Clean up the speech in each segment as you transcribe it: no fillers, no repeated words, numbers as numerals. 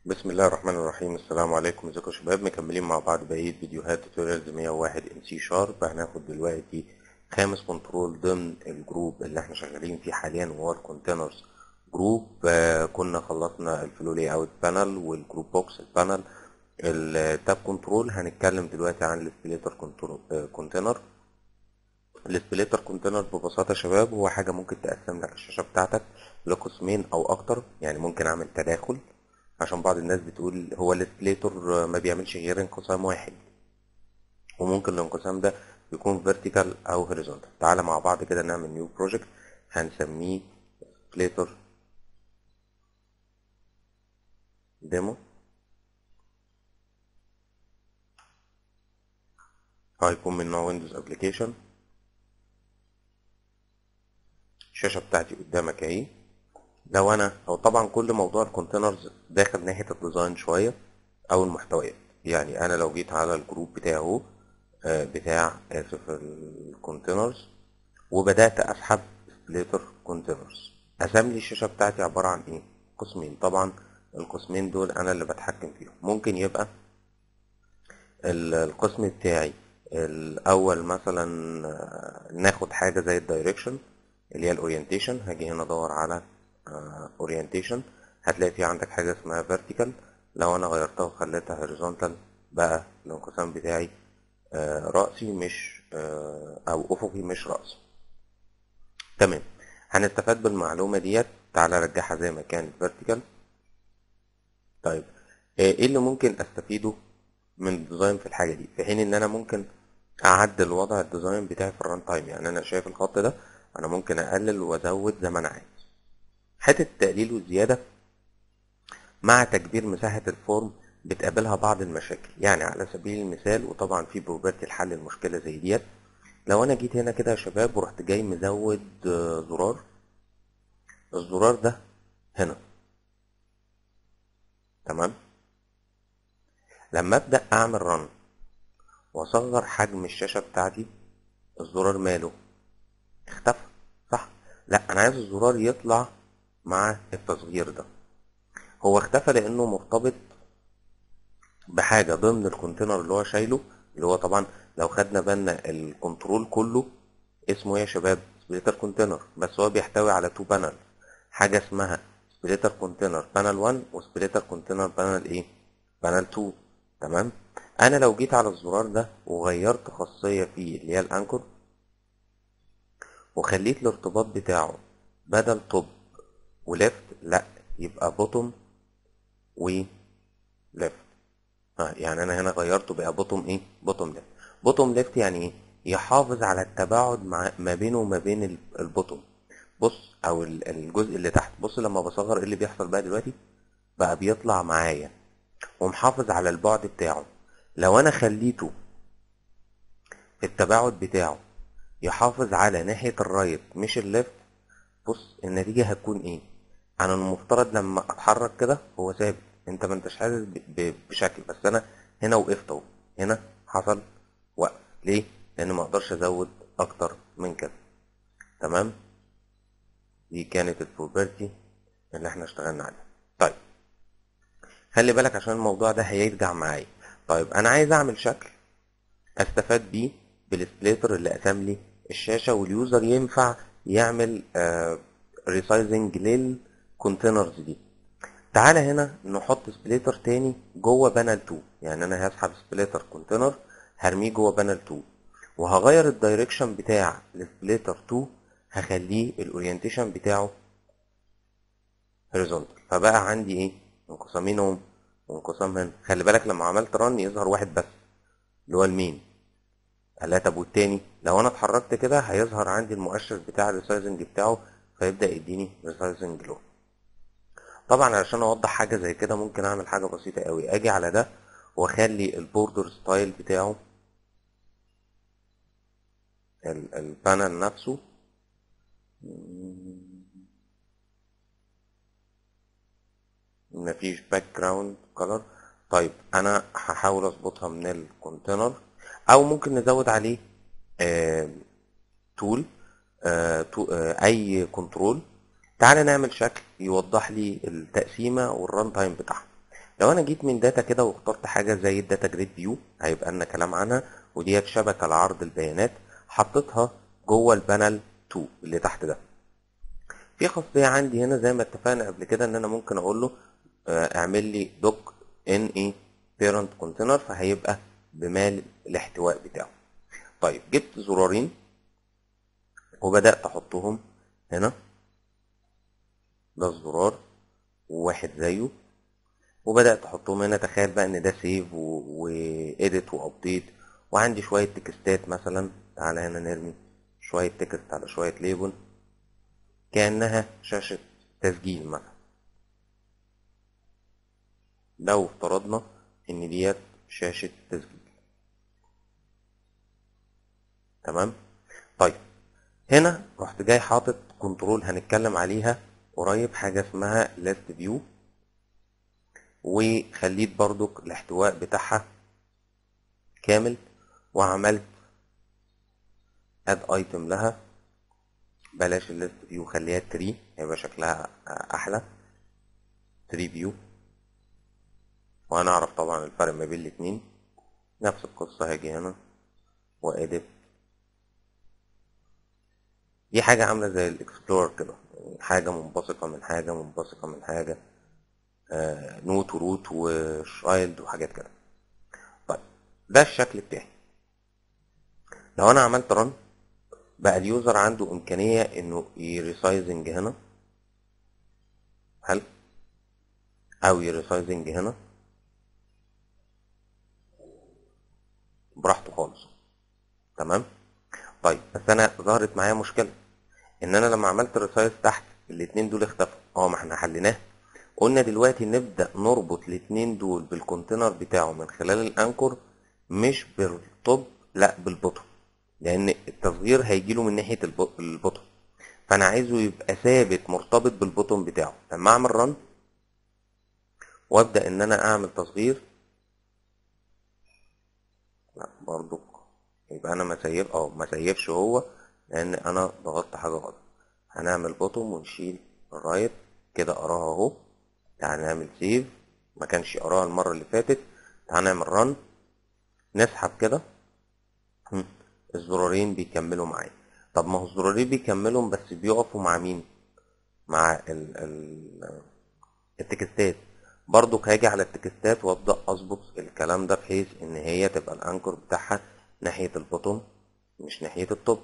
بسم الله الرحمن الرحيم. السلام عليكم، ازيكم يا شباب؟ مكملين مع بعض بقية فيديوهات توتوريالز 101 ان سي شارب. هناخد دلوقتي خامس كنترول ضمن الجروب اللي احنا شغالين فيه حاليا وهو الكونتينرز جروب. كنا خلصنا الفلو لاي اوت بانل والجروب بوكس البانل. التاب كنترول هنتكلم دلوقتي عن السبليتر كونتينر. السبليتر كونتينر ببساطة يا شباب هو حاجة ممكن تقسم لك الشاشة بتاعتك لقسمين أو أكتر، يعني ممكن أعمل تداخل عشان بعض الناس بتقول هو السبليتر ما بيعملش غير انقسام واحد، وممكن الانقسام ده يكون فيرتيكال أو هوريزونتال. تعالى مع بعض كده نعمل نيو بروجكت هنسميه سبليتر ديمو. هيكون من نوع ويندوز ابلكيشن. الشاشة بتاعتي قدامك اهي. لو انا او طبعا كل موضوع الكونتينرز داخل ناحية الديزاين شوية او المحتويات. يعني انا لو جيت على الجروب بتاعه بتاع الكونتينرز وبدأت اسحب سبليتر كونتينرز، قسم لي الشاشة بتاعتي عبارة عن ايه؟ قسمين. طبعا القسمين دول انا اللي بتحكم فيهم. ممكن يبقى القسم بتاعي الاول مثلا ناخد حاجة زي الدايركشن اللي هي الاورينتيشن. هاجي هنا ادور على اورينتيشن، هتلاقي في عندك حاجة اسمها فيرتيكال. لو انا غيرتها وخليتها هوريزونتال بقى الانقسام بتاعي رأسي مش او افقي مش رأسي. تمام، هنستفاد بالمعلومة ديت. تعالى ارجعها زي ما كانت فيرتيكال. طيب ايه اللي ممكن استفيده من الديزاين في الحاجة دي، في حين ان انا ممكن اعدل وضع الديزاين بتاعي في الران تايم؟ يعني انا شايف الخط ده انا ممكن اقلل وازود زي ما انا عايز. حته التقليل والزياده مع تكبير مساحه الفورم بتقابلها بعض المشاكل. يعني على سبيل المثال، وطبعا في بروبرتي لحل المشكله زي ديت، لو انا جيت هنا كده يا شباب ورحت جاي مزود زرار، الزرار ده هنا، تمام، لما ابدا اعمل رن واصغر حجم الشاشه بتاعتي، الزرار ماله؟ اختفى، صح؟ لا، انا عايز الزرار يطلع مع التصغير ده. هو اختفى لانه مرتبط بحاجه ضمن الكونتينر اللي هو شايله، اللي هو طبعا لو خدنا بالنا الكنترول كله اسمه ايه يا شباب؟ سبليتر كونتينر، بس هو بيحتوي على تو بانل، حاجه اسمها سبليتر كونتينر بانل 1 وسبليتر كونتينر بانل ايه؟ بانل 2. تمام. انا لو جيت على الزرار ده وغيرت خاصيه فيه اللي هي الانكر، وخليت الارتباط بتاعه بدل توب وليفت لا يبقى بوتوم وليفت. يعني انا هنا غيرته بقى بوتوم ايه؟ بوتوم ليفت. بوتوم ليفت يعني ايه؟ يحافظ على التباعد ما بينه وما بين البوتوم. بص، او الجزء اللي تحت. بص لما بصغر ايه اللي بيحصل بقى دلوقتي؟ بقى بيطلع معايا ومحافظ على البعد بتاعه. لو انا خليته في التباعد بتاعه يحافظ على ناحية الرايت مش الليفت، بص النتيجة هتكون ايه؟ انا المفترض لما اتحرك كده هو ثابت، انت ما انتش حاسس بشكل، بس انا هنا وقفت اهو، هنا حصل وقف. ليه؟ لان ما اقدرش ازود اكتر من كده. تمام، دي كانت البروبرتي اللي احنا اشتغلنا عليها. طيب خلي بالك عشان الموضوع ده هيرجع معايا. طيب انا عايز اعمل شكل استفاد بيه بالسبليتر اللي قسم لي الشاشه، واليوزر ينفع يعمل ريسايزنج للكونتينرز دي. تعالى هنا نحط سبليتر تاني جوه بانل 2. يعني انا هسحب سبليتر كونتينر هرميه جوه بانل 2، وهغير الدايركشن بتاع السبليتر 2، هخليه الاورينتيشن بتاعه هوريزونتال. فبقى عندي ايه؟ انقسامين اهم وانقسام هنا. خلي بالك لما عملت رن يظهر واحد بس اللي هو المين. لا، طب والتاني لو انا اتحركت كده هيظهر عندي المؤشر بتاع الريسايزنج بتاعه، فيبدأ يديني ريسايزنج لو. طبعا علشان اوضح حاجه زي كده ممكن اعمل حاجه بسيطه قوي، اجي على ده واخلي البوردر ستايل بتاعه البانل نفسه مفيش باك جراوند كلر. طيب انا هحاول اظبطها من الكونتينر، او ممكن نزود عليه تول اي كنترول. تعالى نعمل شكل يوضح لي التقسيمه والران تايم بتاعها. لو انا جيت من داتا كده واخترت حاجه زي الداتا جريد فيو، هيبقى لنا كلام عنها، وديت شبكه لعرض البيانات، حطيتها جوه البانل 2 اللي تحت ده. في خاصيه عندي هنا زي ما اتفقنا قبل كده ان انا ممكن اقول له اعمل لي دوك ان اي بيرنت كونتينر، فهيبقى بمال الاحتواء بتاعه. طيب جبت زرارين وبدات احطهم هنا، ده الزرار وواحد زيه، وبدات احطهم هنا. تخيل بقى ان ده سيف واديت وابديت، وعندي شويه تكستات مثلا. تعالى هنا نرمي شويه تكست على شويه ليبل كانها شاشه تسجيل مثلا، لو افترضنا ان ديت شاشه تسجيل. تمام. طيب هنا رحت جاي حاطط كنترول هنتكلم عليها قريب، حاجه اسمها ليست فيو، وخليت برضك الاحتواء بتاعها كامل، وعملت اد ايتم لها. بلاش الليست فيو، خليها تري، هيبقى شكلها احلى. تري فيو، وهنعرف طبعا الفرق ما بين الاتنين. نفس القصة، هاجي هنا واديت. دي حاجة عاملة زي الاكسبلور كده، حاجة منبثقة من حاجة منبثقة من حاجة، نوت وروت وشايلد وحاجات كده. طيب ده الشكل بتاعي. لو انا عملت رن، بقى اليوزر عنده امكانية انه يريسايزنج هنا، هل او يريسايزنج هنا براحته خالص. تمام. طيب بس انا ظهرت معايا مشكلة، ان انا لما عملت ريسايز تحت الاتنين دول اختفوا. ما احنا حليناه. قلنا دلوقتي نبدأ نربط الاتنين دول بالكونتينر بتاعه من خلال الانكور، مش بالطب، لا بالبطن، لان التصغير هيجيله من ناحية البطن، فانا عايزه يبقى ثابت مرتبط بالبطن بتاعه. لما اعمل رن وابدأ ان انا اعمل تصغير، لا برضو يبقى انا ما سيبش هو، لان انا ضغطت حاجة غلط. هنعمل بوتوم ونشيل الرايت كده، اراها اهو. تعال نعمل سيف، ما كانش اراها المرة اللي فاتت. تعال نعمل رن، نسحب كده. الزرارين بيكملوا معايا. طب ما هو الزرارين بيكملوا بس بيقفوا مع مين؟ مع التكستات. برضو هاجي على التكستات وابدا اظبط الكلام ده بحيث ان هي تبقى الانكر بتاعها ناحية البوتوم مش ناحية التوب.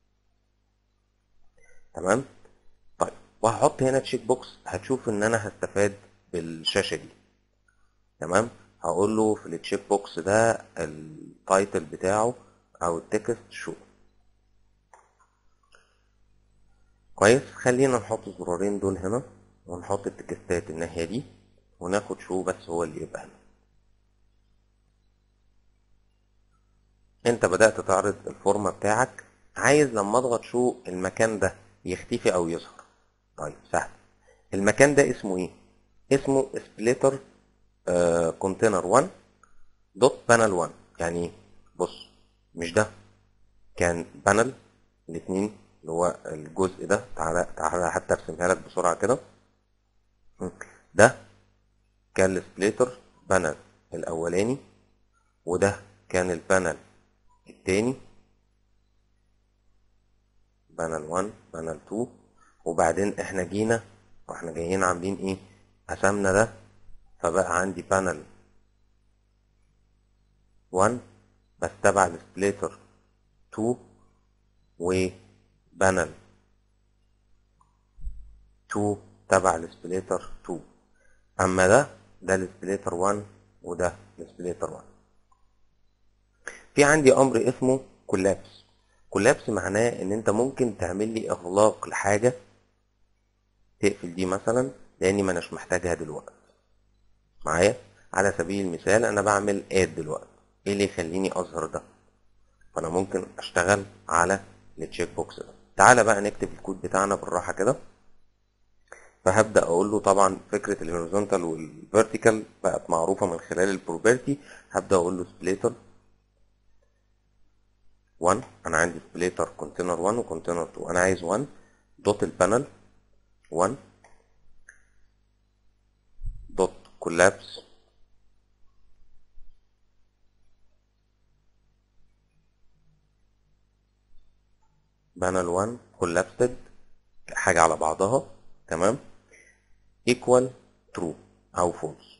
تمام. طيب وهحط هنا تشيك بوكس، هتشوف ان انا هستفاد بالشاشة دي. تمام. هقول له في التشيك بوكس ده التايتل بتاعه او التكست شو. كويس. خلينا نحط الزرارين دول هنا، ونحط التكستات الناحية دي، وناخد شو بس هو اللي يبقى هنا. انت بدأت تعرض الفورمة بتاعك، عايز لما اضغط شو المكان ده يختفي او يظهر. طيب سهل. المكان ده اسمه ايه؟ اسمه سبليتر كونتينر 1 دوت بانل 1. يعني ايه؟ بص، مش ده كان بانل الاتنين اللي هو الجزء ده؟ تعالى حتى ارسمها لك بسرعة كده. ده كان السبليتر بانل الاولاني، وده كان البانل التاني، بانل 1 بانل 2. وبعدين احنا جينا واحنا جايين عاملين ايه؟ قسمنا ده، فبقى عندي بانل 1 بس تبع السبليتر 2، وبانل 2 تبع السبليتر 2. اما ده السبليتر 1 وده السبليتر 1. في عندي امر اسمه كولابس. كولابس معناه ان انت ممكن تعمل لي اغلاق لحاجه، تقفل دي مثلا لاني ما اناش محتاجها دلوقتي معايا. على سبيل المثال انا بعمل اد دلوقتي، ايه اللي يخليني اظهر ده؟ فانا ممكن اشتغل على التشيك بوكس ده. تعالى بقى نكتب الكود بتاعنا بالراحه كده. فهبدا اقول له طبعا فكره الهوريزونتال والفيرتيكال بقت معروفه من خلال البروبرتي. هبدا اقول له سبليتر 1، انا عندي سبليتر كونتينر 1 وكونتينر 2، انا عايز 1 دوت البانل 1 دوت كولابس بانل 1 collapsed حاجة على بعضها، تمام، equal true او false.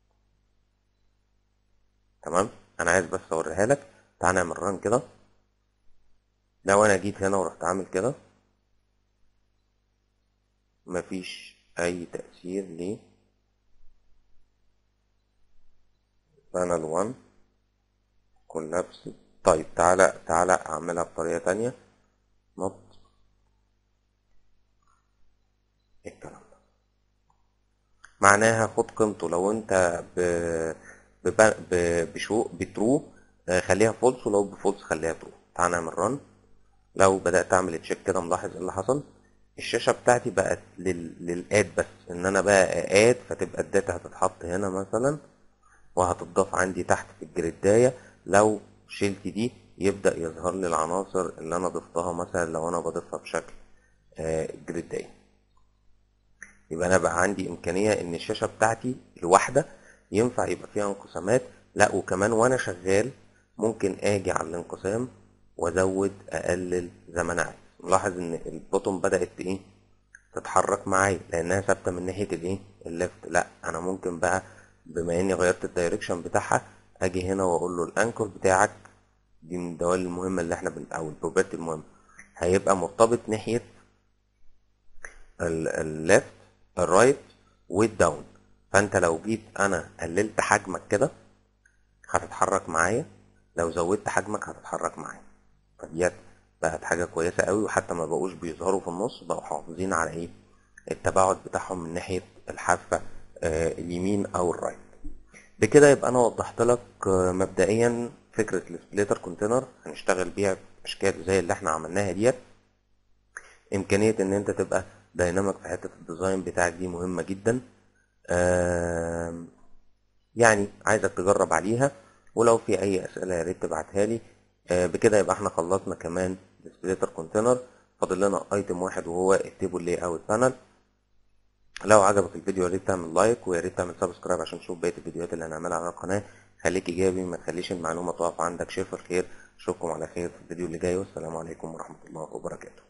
تمام، انا عايز بس اوريها لك. تعال نعمل ران كده. لو انا جيت هنا ورحت عامل كده مفيش اي تأثير ل بانل 1 collapsed. طيب تعالى اعملها بطريقة تانية. نط الكلام ده معناها خد قيمته. لو انت بترو خليها فولس، ولو بفولس خليها ترو. تعال نعمل ران. لو بدأت اعمل تشيك كده ملاحظ ايه اللي حصل. الشاشة بتاعتي بقت للاد بس، ان انا بقى اد، فتبقى الداتا هتتحط هنا مثلا وهتضاف عندي تحت في الجريداية. لو شلت دي يبدأ يظهر لي العناصر اللي انا ضفتها، مثلا لو انا بضيفها بشكل جريداية. يبقى انا بقى عندي امكانية ان الشاشة بتاعتي الواحدة ينفع يبقى فيها انقسامات. لا، وكمان وانا شغال ممكن اجي على الانقسام وازود اقلل زي ما انا عايز. ملاحظ ان البوتوم بدأت ايه تتحرك معايا لانها ثابته من ناحيه الايه الليفت. لا، انا ممكن بقى بما اني غيرت الدايركشن بتاعها اجي هنا واقول له الانكر بتاعك دي من الدوال المهمه اللي احنا او البروبرتي المهمه هيبقى مرتبط ناحيه الليفت الرايت والداون. فانت لو جيت انا قللت حجمك كده هتتحرك معايا، لو زودت حجمك هتتحرك معايا. فديت بقت حاجه كويسه قوي، وحتى ما بقوش بيظهروا في النص، بقوا حافظين على ايه التباعد بتاعهم من ناحية الحافة اليمين او الرايت. بكده يبقى انا وضحت لك مبدئيا فكرة السبليتر كونتينر هنشتغل بيها باشكال زي اللي احنا عملناها ديت. امكانية ان انت تبقى دايناميك في حتة الديزاين بتاعك دي مهمة جدا. يعني عايزك تجرب عليها، ولو في اي اسئلة يا ريت تبعتها لي. بكده يبقى احنا خلصنا كمان السبليتر كونتينر. فاضل لنا ايتم واحد وهو التيبل لاي اوت بانل. لو عجبك الفيديو يا ريت تعمل لايك، ويا ريت تعمل سبسكرايب عشان تشوف بقيه الفيديوهات اللي هنعملها على القناه. خليك ايجابي، ما تخليش المعلومه تقف عندك. شايف الخير. اشوفكم على خير في الفيديو اللي جاي، والسلام عليكم ورحمه الله وبركاته.